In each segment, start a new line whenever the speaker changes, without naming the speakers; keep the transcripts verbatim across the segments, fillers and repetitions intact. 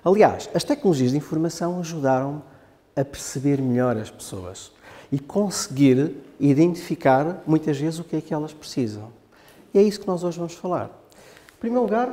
Aliás, as tecnologias de informação ajudaram a perceber melhor as pessoas e conseguir identificar, muitas vezes, o que é que elas precisam. E é isso que nós hoje vamos falar. Em primeiro lugar...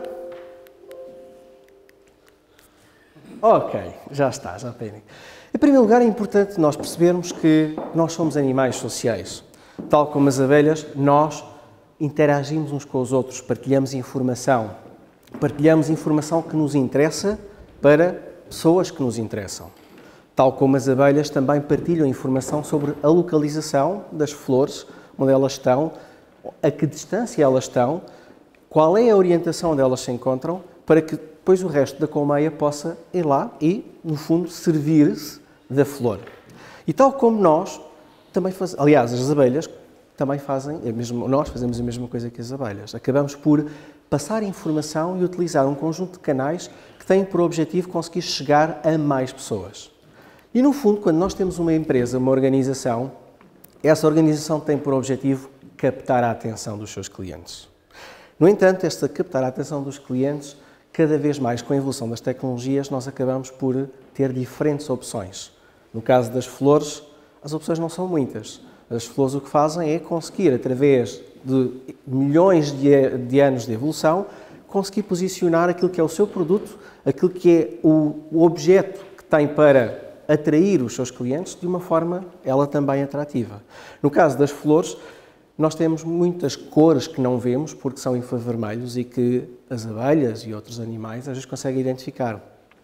Ok, já está, já tenho. Em primeiro lugar, é importante nós percebermos que nós somos animais sociais. Tal como as abelhas, nós interagimos uns com os outros, partilhamos informação. Partilhamos informação que nos interessa para pessoas que nos interessam. Tal como as abelhas também partilham informação sobre a localização das flores, onde elas estão, a que distância elas estão, qual é a orientação onde elas se encontram, para que depois o resto da colmeia possa ir lá e, no fundo, servir-se da flor. E tal como nós também fazemos, aliás, as abelhas também fazem, é mesmo, nós fazemos a mesma coisa que as abelhas. Acabamos por passar informação e utilizar um conjunto de canais que têm por objetivo conseguir chegar a mais pessoas. E, no fundo, quando nós temos uma empresa, uma organização, essa organização tem por objetivo captar a atenção dos seus clientes. No entanto, esta captar a atenção dos clientes, cada vez mais com a evolução das tecnologias, nós acabamos por ter diferentes opções. No caso das flores, as opções não são muitas. As flores o que fazem é conseguir, através de milhões de, de anos de evolução, conseguir posicionar aquilo que é o seu produto, aquilo que é o, o objeto que tem para atrair os seus clientes de uma forma, ela também atrativa. No caso das flores, nós temos muitas cores que não vemos porque são infravermelhos e que as abelhas e outros animais às vezes conseguem identificar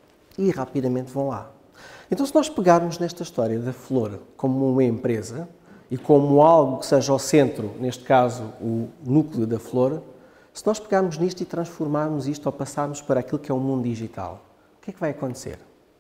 e rapidamente vão lá. Então, se nós pegarmos nesta história da flor como uma empresa e como algo que seja ao centro, neste caso o núcleo da flor, se nós pegarmos nisto e transformarmos isto ou passarmos para aquilo que é o mundo digital, o que é que vai acontecer?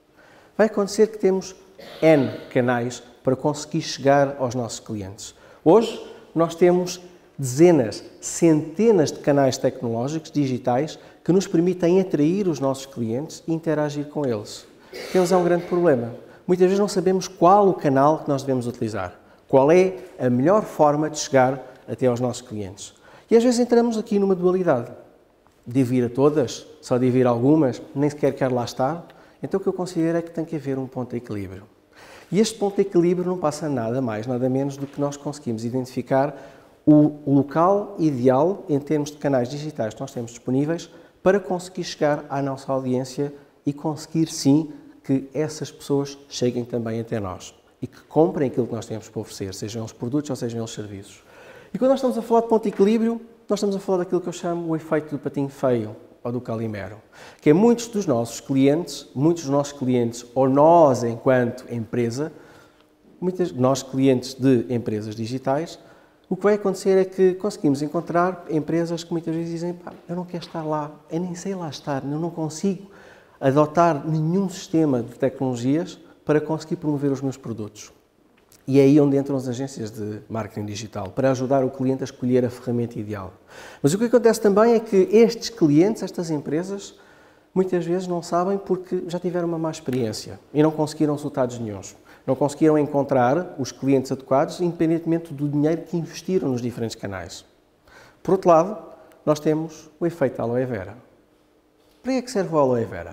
Vai acontecer que temos N canais para conseguir chegar aos nossos clientes. Hoje, nós temos dezenas, centenas de canais tecnológicos digitais que nos permitem atrair os nossos clientes e interagir com eles. Temos é um grande problema. Muitas vezes não sabemos qual o canal que nós devemos utilizar, qual é a melhor forma de chegar até aos nossos clientes. E às vezes entramos aqui numa dualidade. Devo ir a todas? Só devo ir a algumas? Nem sequer quero lá estar? Então o que eu considero é que tem que haver um ponto de equilíbrio. E este ponto de equilíbrio não passa nada mais, nada menos do que nós conseguimos identificar o local ideal em termos de canais digitais que nós temos disponíveis para conseguir chegar à nossa audiência e conseguir, sim, que essas pessoas cheguem também até nós e que comprem aquilo que nós temos para oferecer, sejam eles produtos ou sejam eles serviços. E quando nós estamos a falar de ponto de equilíbrio, nós estamos a falar daquilo que eu chamo o efeito do patinho feio, ou do Calimero, que é muitos dos nossos clientes, muitos dos nossos clientes, ou nós enquanto empresa, muitos nós clientes de empresas digitais, o que vai acontecer é que conseguimos encontrar empresas que muitas vezes dizem, pá, eu não quero estar lá, eu nem sei lá estar, eu não consigo adotar nenhum sistema de tecnologias para conseguir promover os meus produtos. E é aí onde entram as agências de marketing digital, para ajudar o cliente a escolher a ferramenta ideal. Mas o que acontece também é que estes clientes, estas empresas, muitas vezes não sabem porque já tiveram uma má experiência e não conseguiram resultados nenhuns. Não conseguiram encontrar os clientes adequados, independentemente do dinheiro que investiram nos diferentes canais. Por outro lado, nós temos o efeito aloe vera. Para que é que serve o aloe vera?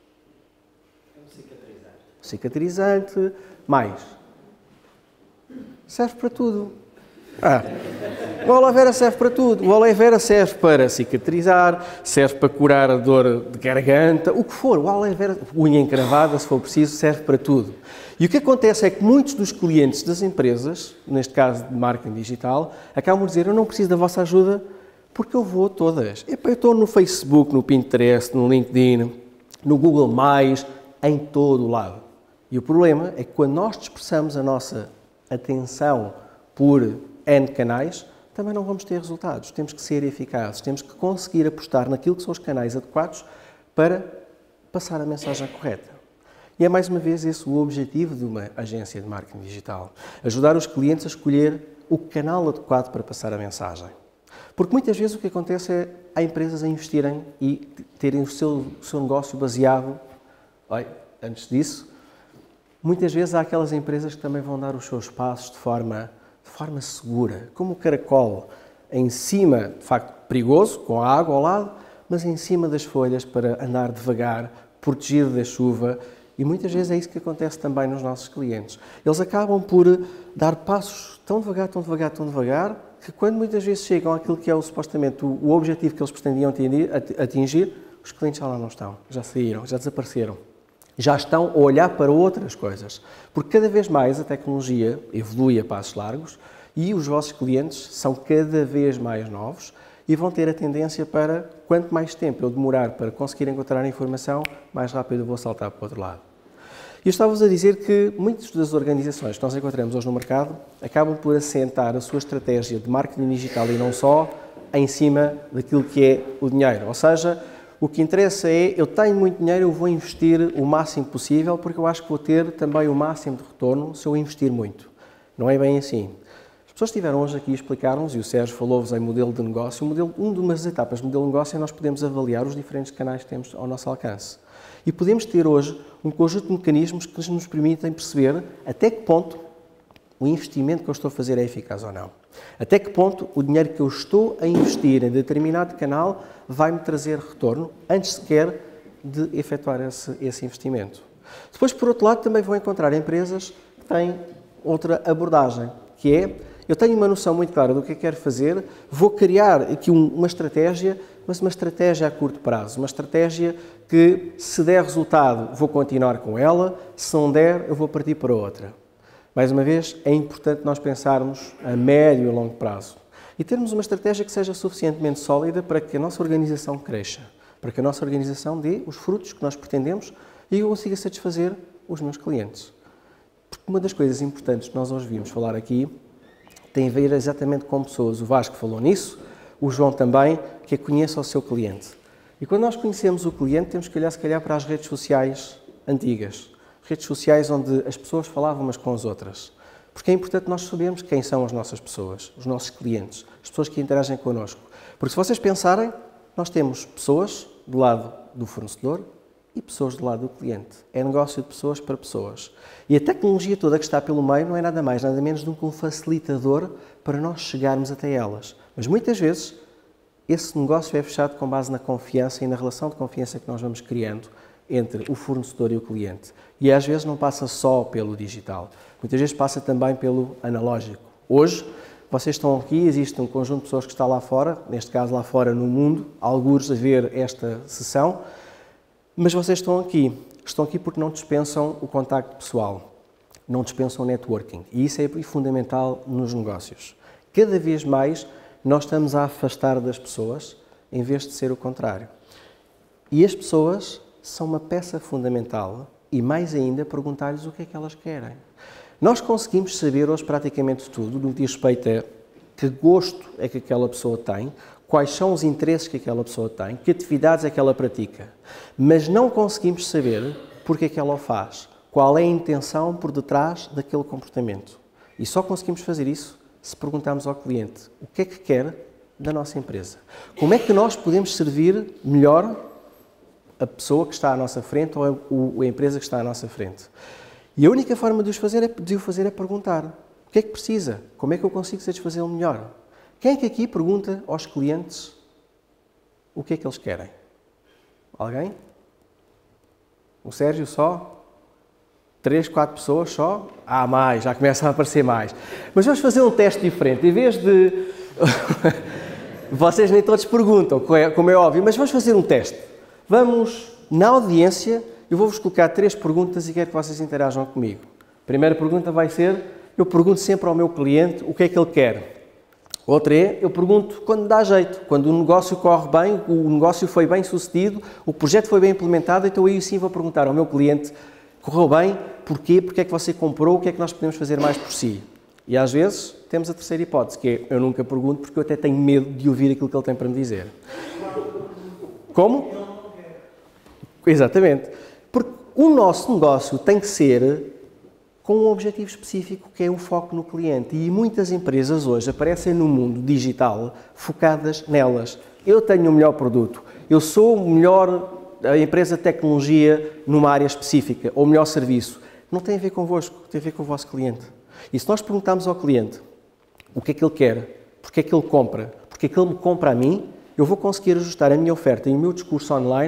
É um cicatrizante.
Cicatrizante, mais... serve para tudo. Ah, o aloe vera serve para tudo. O aloe vera serve para cicatrizar, serve para curar a dor de garganta, o que for. O aloe vera, unha encravada, se for preciso, serve para tudo. E o que acontece é que muitos dos clientes das empresas, neste caso de marketing digital, acabam de dizer, eu não preciso da vossa ajuda porque eu vou a todas. Eu estou no Facebook, no Pinterest, no LinkedIn, no Google mais, em todo o lado. E o problema é que quando nós dispersamos a nossa atenção por N canais, também não vamos ter resultados. Temos que ser eficazes, temos que conseguir apostar naquilo que são os canais adequados para passar a mensagem correta. E é mais uma vez esse o objetivo de uma agência de marketing digital. Ajudar os clientes a escolher o canal adequado para passar a mensagem. Porque muitas vezes o que acontece é há empresas a investirem e terem o seu, o seu negócio baseado... Olha, antes disso, muitas vezes há aquelas empresas que também vão dar os seus passos de forma, de forma segura, como o caracol, em cima, de facto, perigoso, com a água ao lado, mas em cima das folhas para andar devagar, protegido da chuva, e muitas vezes é isso que acontece também nos nossos clientes. Eles acabam por dar passos tão devagar, tão devagar, tão devagar, que quando muitas vezes chegam àquilo que é o, supostamente o, o objetivo que eles pretendiam atingir, os clientes já lá não estão, já saíram, já desapareceram. Já estão a olhar para outras coisas. Porque cada vez mais a tecnologia evolui a passos largos e os vossos clientes são cada vez mais novos e vão ter a tendência para, quanto mais tempo eu demorar para conseguir encontrar a informação, mais rápido eu vou saltar para o outro lado. E eu estava-vos a dizer que muitas das organizações que nós encontramos hoje no mercado acabam por assentar a sua estratégia de marketing digital e não só em cima daquilo que é o dinheiro. Ou seja, o que interessa é, eu tenho muito dinheiro, eu vou investir o máximo possível porque eu acho que vou ter também o máximo de retorno se eu investir muito. Não é bem assim. As pessoas estiveram hoje aqui a explicar-nos, e o Sérgio falou-vos em modelo de negócio. O modelo, uma das etapas do modelo de negócio é nós podemos avaliar os diferentes canais que temos ao nosso alcance. E podemos ter hoje um conjunto de mecanismos que nos permitem perceber até que ponto o investimento que eu estou a fazer é eficaz ou não. Até que ponto o dinheiro que eu estou a investir em determinado canal vai-me trazer retorno antes sequer de efetuar esse, esse investimento. Depois, por outro lado, também vou encontrar empresas que têm outra abordagem, que é, eu tenho uma noção muito clara do que quero fazer, vou criar aqui um, uma estratégia, mas uma estratégia a curto prazo, uma estratégia que, se der resultado, vou continuar com ela, se não der, eu vou partir para outra. Mais uma vez, é importante nós pensarmos a médio e longo prazo e termos uma estratégia que seja suficientemente sólida para que a nossa organização cresça, para que a nossa organização dê os frutos que nós pretendemos e eu consiga satisfazer os meus clientes. Porque uma das coisas importantes que nós hoje vimos falar aqui tem a ver exatamente com pessoas. O Vasco falou nisso, o João também, que é conheça o seu cliente. E quando nós conhecemos o cliente, temos que olhar, se calhar, para as redes sociais antigas. Redes sociais onde as pessoas falavam umas com as outras. Porque é importante nós sabermos quem são as nossas pessoas, os nossos clientes, as pessoas que interagem connosco. Porque se vocês pensarem, nós temos pessoas do lado do fornecedor e pessoas do lado do cliente. É negócio de pessoas para pessoas. E a tecnologia toda que está pelo meio não é nada mais, nada menos do que um facilitador para nós chegarmos até elas. Mas muitas vezes esse negócio é fechado com base na confiança e na relação de confiança que nós vamos criando entre o fornecedor e o cliente. E às vezes não passa só pelo digital, muitas vezes passa também pelo analógico. Hoje, vocês estão aqui, existe um conjunto de pessoas que está lá fora, neste caso lá fora no mundo, algures a ver esta sessão, mas vocês estão aqui. Estão aqui porque não dispensam o contacto pessoal, não dispensam o networking. E isso é fundamental nos negócios. Cada vez mais nós estamos a afastar das pessoas, em vez de ser o contrário. E as pessoas são uma peça fundamental e, mais ainda, perguntar-lhes o que é que elas querem. Nós conseguimos saber hoje praticamente tudo no que diz respeito a que gosto é que aquela pessoa tem, quais são os interesses que aquela pessoa tem, que atividades é que ela pratica, mas não conseguimos saber porque é que ela o faz, qual é a intenção por detrás daquele comportamento. E só conseguimos fazer isso se perguntarmos ao cliente o que é que quer da nossa empresa. Como é que nós podemos servir melhor a pessoa que está à nossa frente ou a empresa que está à nossa frente. E a única forma de o fazer é, de o fazer é perguntar. O que é que precisa? Como é que eu consigo satisfazê-lo melhor? Quem é que aqui pergunta aos clientes o que é que eles querem? Alguém? O Sérgio só? Três, quatro pessoas só? Ah, mais, já começam a aparecer mais. Mas vamos fazer um teste diferente. Em vez de... Vocês nem todos perguntam, como é óbvio, mas vamos fazer um teste. Vamos, na audiência, eu vou-vos colocar três perguntas e quero que vocês interajam comigo. A primeira pergunta vai ser, eu pergunto sempre ao meu cliente o que é que ele quer. Outra é, eu pergunto quando dá jeito, quando o negócio corre bem, o negócio foi bem sucedido, o projeto foi bem implementado, então aí sim vou perguntar ao meu cliente, correu bem, porquê, porque é que você comprou, o que é que nós podemos fazer mais por si? E às vezes temos a terceira hipótese, que é, eu nunca pergunto porque eu até tenho medo de ouvir aquilo que ele tem para me dizer. Como? Exatamente. Porque o nosso negócio tem que ser com um objetivo específico, que é o foco no cliente. E muitas empresas hoje aparecem no mundo digital focadas nelas. Eu tenho o melhor produto, eu sou o melhor a empresa de tecnologia numa área específica, ou o melhor serviço. Não tem a ver convosco, tem a ver com o vosso cliente. E se nós perguntarmos ao cliente o que é que ele quer, porque é que ele compra, porque é que ele me compra a mim, eu vou conseguir ajustar a minha oferta e o meu discurso online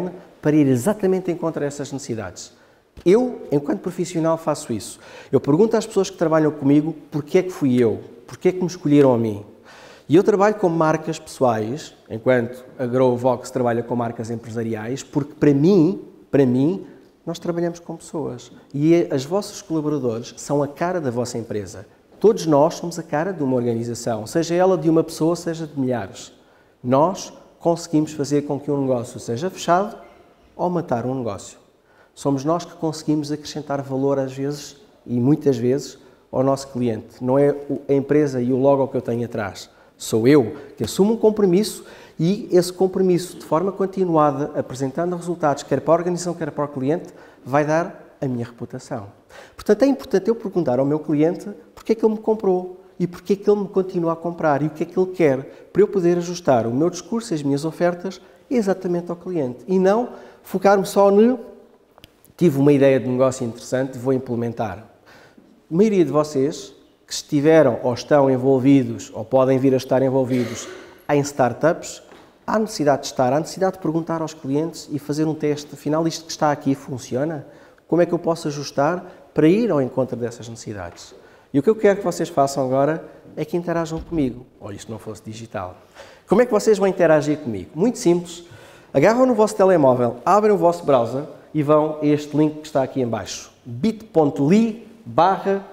para ir exatamente em contra dessas necessidades. Eu, enquanto profissional, faço isso. Eu pergunto às pessoas que trabalham comigo porquê é que fui eu, porquê é que me escolheram a mim. E eu trabalho com marcas pessoais, enquanto a GrowVox trabalha com marcas empresariais, porque para mim, para mim, nós trabalhamos com pessoas. E as vossas colaboradores são a cara da vossa empresa. Todos nós somos a cara de uma organização, seja ela de uma pessoa, seja de milhares. Nós conseguimos fazer com que um negócio seja fechado ou matar um negócio. Somos nós que conseguimos acrescentar valor às vezes, e muitas vezes, ao nosso cliente. Não é a empresa e o logo que eu tenho atrás. Sou eu que assumo um compromisso e esse compromisso, de forma continuada, apresentando resultados, quer para a organização, quer para o cliente, vai dar a minha reputação. Portanto, é importante eu perguntar ao meu cliente porque é que ele me comprou e porque é que ele me continua a comprar e o que é que ele quer, para eu poder ajustar o meu discurso e as minhas ofertas exatamente ao cliente. E não focar-me só no tive uma ideia de negócio interessante, vou implementar. A maioria de vocês que estiveram ou estão envolvidos ou podem vir a estar envolvidos em startups, há necessidade de estar, há necessidade de perguntar aos clientes e fazer um teste, afinal isto que está aqui funciona? Como é que eu posso ajustar para ir ao encontro dessas necessidades? E o que eu quero que vocês façam agora é que interajam comigo, ou isto não fosse digital. Como é que vocês vão interagir comigo? Muito simples, agarram no vosso telemóvel, abrem o vosso browser e vão a este link que está aqui em baixo, bit.ly barra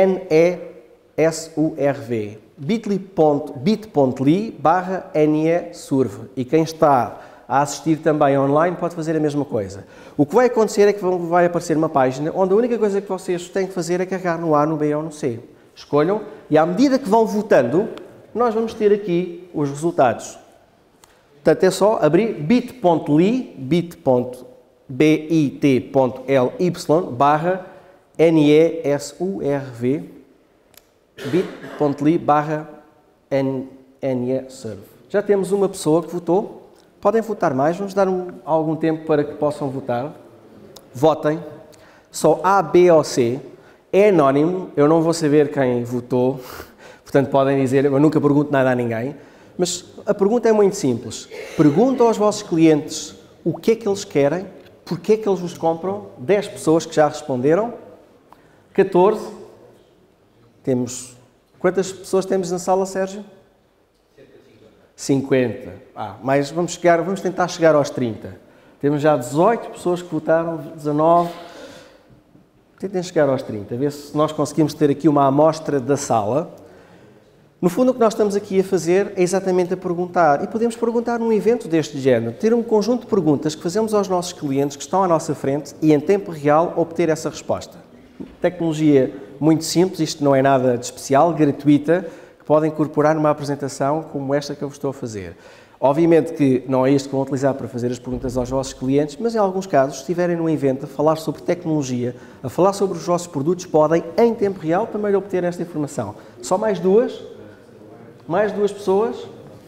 nesurv, bit.ly barra nesurv. E quem está a assistir também online pode fazer a mesma coisa. O que vai acontecer é que vai aparecer uma página onde a única coisa que vocês têm que fazer é carregar no A, no B ou no C. Escolham e à medida que vão votando, nós vamos ter aqui os resultados. Portanto, é só abrir bit.ly, bit.ly bit.ly barra nesurv, bit.ly barra nesurv. Já temos uma pessoa que votou. Podem votar mais, vamos dar um, algum tempo para que possam votar. Votem. Só A, B ou C. É anónimo, eu não vou saber quem votou, portanto podem dizer, eu nunca pergunto nada a ninguém, mas a pergunta é muito simples. Perguntam aos vossos clientes o que é que eles querem, porque é que eles vos compram. dez pessoas que já responderam. catorze. Temos... Quantas pessoas temos na sala, Sérgio? cinquenta. Ah, mas vamos, chegar, vamos tentar chegar aos trinta. Temos já dezoito pessoas que votaram, dezanove. Tentem chegar aos trinta, ver se nós conseguimos ter aqui uma amostra da sala. No fundo, o que nós estamos aqui a fazer é exatamente a perguntar, e podemos perguntar num evento deste género, ter um conjunto de perguntas que fazemos aos nossos clientes que estão à nossa frente e, em tempo real, obter essa resposta. Tecnologia muito simples, isto não é nada de especial, gratuita, que podem incorporar numa apresentação como esta que eu vos estou a fazer. Obviamente que não é isto que vão utilizar para fazer as perguntas aos vossos clientes, mas em alguns casos, se estiverem num evento a falar sobre tecnologia, a falar sobre os vossos produtos, podem, em tempo real, também obter esta informação. Só mais duas? Mais duas pessoas?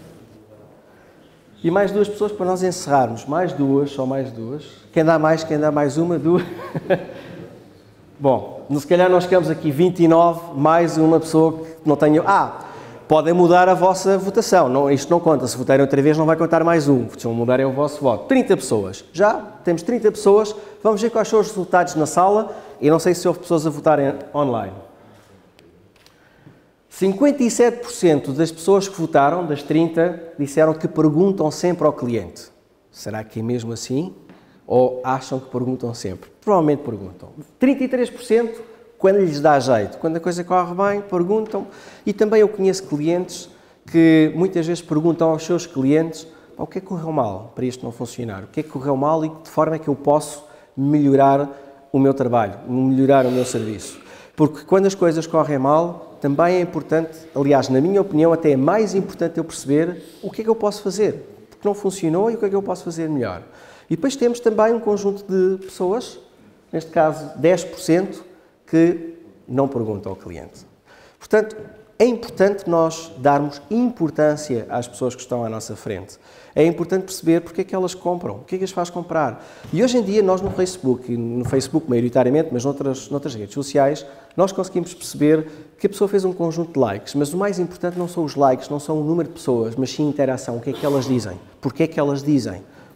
E mais duas pessoas para nós encerrarmos. Mais duas, só mais duas. Quem dá mais, quem dá mais uma, duas. Bom, se calhar nós ficamos aqui vinte e nove, mais uma pessoa que não tenha... Ah, podem mudar a vossa votação. Não, isto não conta. Se votarem outra vez, não vai contar mais um. Se mudarem o vosso voto. trinta pessoas. Já temos trinta pessoas. Vamos ver quais são os resultados na sala. E não sei se houve pessoas a votarem online. cinquenta e sete por cento das pessoas que votaram, das trinta, disseram que perguntam sempre ao cliente. Será que é mesmo assim? Ou acham que perguntam sempre? Provavelmente perguntam. trinta e três por cento quando lhes dá jeito. Quando a coisa corre bem, perguntam. E também eu conheço clientes que muitas vezes perguntam aos seus clientes o que é que correu mal para isto não funcionar? O que é que correu mal e de que forma é que eu posso melhorar o meu trabalho, melhorar o meu serviço? Porque quando as coisas correm mal, também é importante, aliás, na minha opinião, até é mais importante eu perceber o que é que eu posso fazer, porque não funcionou e o que é que eu posso fazer melhor. E depois temos também um conjunto de pessoas, neste caso dez por cento, que não perguntam ao cliente. Portanto, é importante nós darmos importância às pessoas que estão à nossa frente. É importante perceber porque é que elas compram, o que é que as faz comprar. E hoje em dia nós no Facebook, e no Facebook maioritariamente, mas noutras, noutras redes sociais, nós conseguimos perceber que a pessoa fez um conjunto de likes, mas o mais importante não são os likes, não são o número de pessoas, mas sim a interação, o que é que elas dizem, porque é que elas dizem,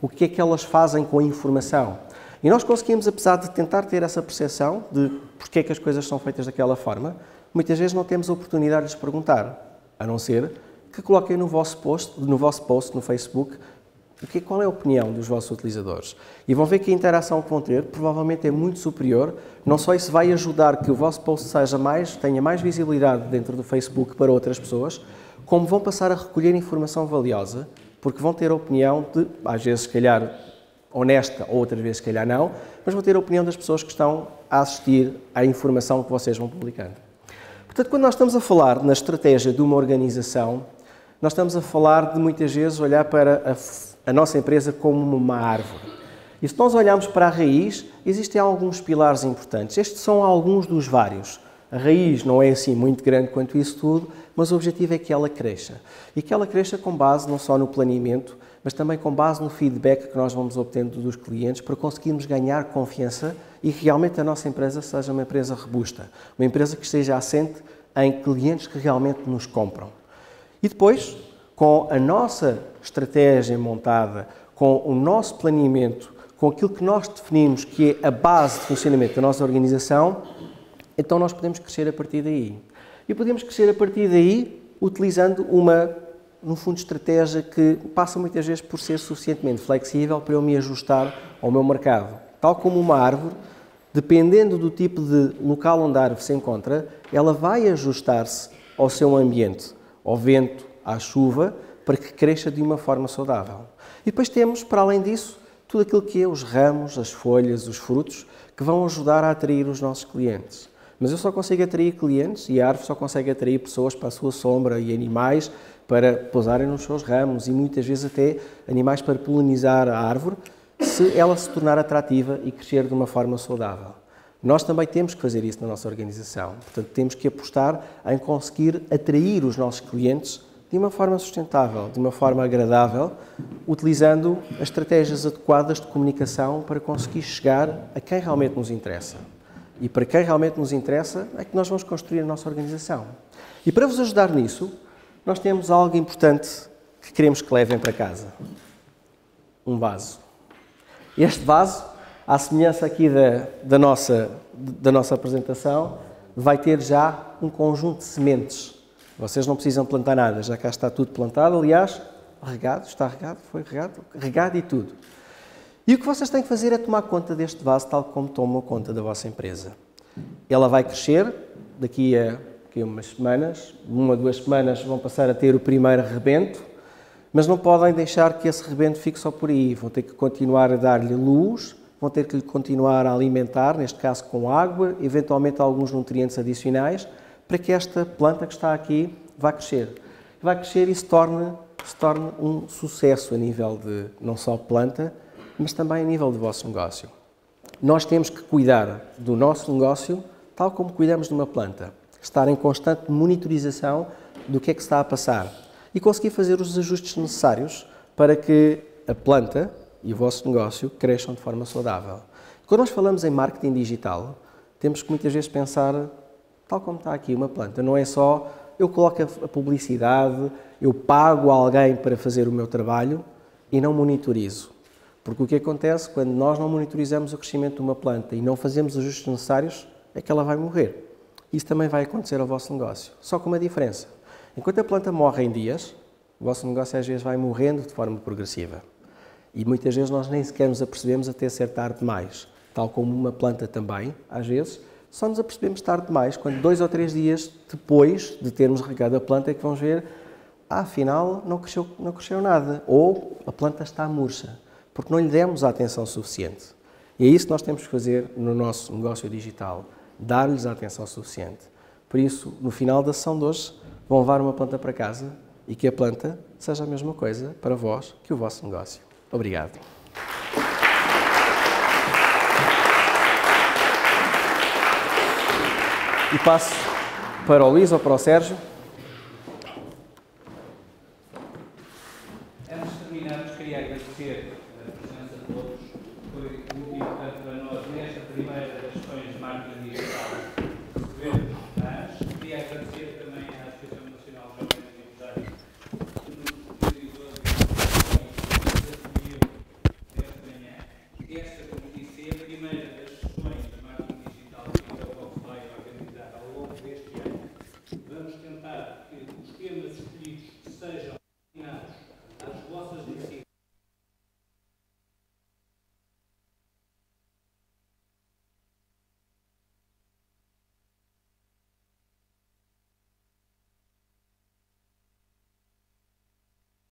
o que é que elas fazem com a informação. E nós conseguimos, apesar de tentar ter essa percepção de porque é que as coisas são feitas daquela forma, muitas vezes não temos a oportunidade de lhes perguntar, a não ser que coloquem no vosso post, no vosso post no Facebook, o que, qual é a opinião dos vossos utilizadores. E vão ver que a interação que vão ter provavelmente é muito superior. Não só isso vai ajudar que o vosso post seja mais, tenha mais visibilidade dentro do Facebook para outras pessoas, como vão passar a recolher informação valiosa, porque vão ter a opinião de, às vezes, se calhar, honesta, ou outras vezes, se calhar, não, mas vão ter a opinião das pessoas que estão a assistir à informação que vocês vão publicando. Portanto, quando nós estamos a falar na estratégia de uma organização, nós estamos a falar de, muitas vezes, olhar para a, a nossa empresa como uma árvore. E se nós olharmos para a raiz, existem alguns pilares importantes. Estes são alguns dos vários. A raiz não é assim muito grande quanto isso tudo, mas o objetivo é que ela cresça. E que ela cresça com base não só no planeamento, mas também com base no feedback que nós vamos obtendo dos clientes para conseguirmos ganhar confiança e realmente a nossa empresa seja uma empresa robusta, uma empresa que esteja assente em clientes que realmente nos compram. E depois, com a nossa estratégia montada, com o nosso planeamento, com aquilo que nós definimos que é a base de funcionamento da nossa organização, então nós podemos crescer a partir daí. E podemos crescer a partir daí utilizando uma, no fundo, estratégia que passa muitas vezes por ser suficientemente flexível para eu me ajustar ao meu mercado. Tal como uma árvore, dependendo do tipo de local onde a árvore se encontra, ela vai ajustar-se ao seu ambiente, ao vento, à chuva, para que cresça de uma forma saudável. E depois temos, para além disso, tudo aquilo que é os ramos, as folhas, os frutos, que vão ajudar a atrair os nossos clientes. Mas eu só consigo atrair clientes e a árvore só consegue atrair pessoas para a sua sombra e animais para pousarem nos seus ramos e muitas vezes até animais para polinizar a árvore, se ela se tornar atrativa e crescer de uma forma saudável. Nós também temos que fazer isso na nossa organização. Portanto, temos que apostar em conseguir atrair os nossos clientes de uma forma sustentável, de uma forma agradável, utilizando as estratégias adequadas de comunicação para conseguir chegar a quem realmente nos interessa. E para quem realmente nos interessa é que nós vamos construir a nossa organização. E para vos ajudar nisso, nós temos algo importante que queremos que levem para casa. Um vaso. Este vaso, à semelhança aqui da, da, nossa, da nossa apresentação, vai ter já um conjunto de sementes. Vocês não precisam plantar nada, já cá está tudo plantado. Aliás, regado, está regado, foi regado, regado e tudo. E o que vocês têm que fazer é tomar conta deste vaso tal como tomam conta da vossa empresa. Ela vai crescer, daqui a, daqui a umas semanas, uma ou duas semanas vão passar a ter o primeiro rebento, mas não podem deixar que esse rebento fique só por aí. Vão ter que continuar a dar-lhe luz, vão ter que lhe continuar a alimentar, neste caso com água, eventualmente alguns nutrientes adicionais, para que esta planta que está aqui vá crescer. Vai crescer e se torne, se torne um sucesso a nível de não só planta, mas também a nível do vosso negócio. Nós temos que cuidar do nosso negócio tal como cuidamos de uma planta. Estar em constante monitorização do que é que está a passar e conseguir fazer os ajustes necessários para que a planta e o vosso negócio cresçam de forma saudável. Quando nós falamos em marketing digital, temos que muitas vezes pensar, tal como está aqui uma planta, não é só eu coloco a publicidade, eu pago alguém para fazer o meu trabalho e não monitorizo. Porque o que acontece quando nós não monitorizamos o crescimento de uma planta e não fazemos os ajustes necessários é que ela vai morrer. Isso também vai acontecer ao vosso negócio, só com uma diferença. Enquanto a planta morre em dias, o vosso negócio às vezes vai morrendo de forma progressiva. E muitas vezes nós nem sequer nos apercebemos até ser tarde demais. Tal como uma planta também, às vezes, só nos apercebemos tarde demais, quando dois ou três dias depois de termos regado a planta é que vamos ver, ah, afinal não cresceu, não cresceu nada, ou a planta está murcha, porque não lhe demos a atenção suficiente. E é isso que nós temos que fazer no nosso negócio digital, dar-lhes a atenção suficiente. Por isso, no final da sessão de hoje, vão levar uma planta para casa e que a planta seja a mesma coisa para vós que o vosso negócio. Obrigado. E passo para o Luís ou para o Sérgio.
Antes de terminarmos, queria agradecer a presença de todos. Foi muito importante para nós, nesta primeira das sessões de marketing digital, receber antes. Queria agradecer também à Associação Nacional de Jovens Empresários, que nos disponibilizou e que nos assumiu procurar que os temas escolhidos sejam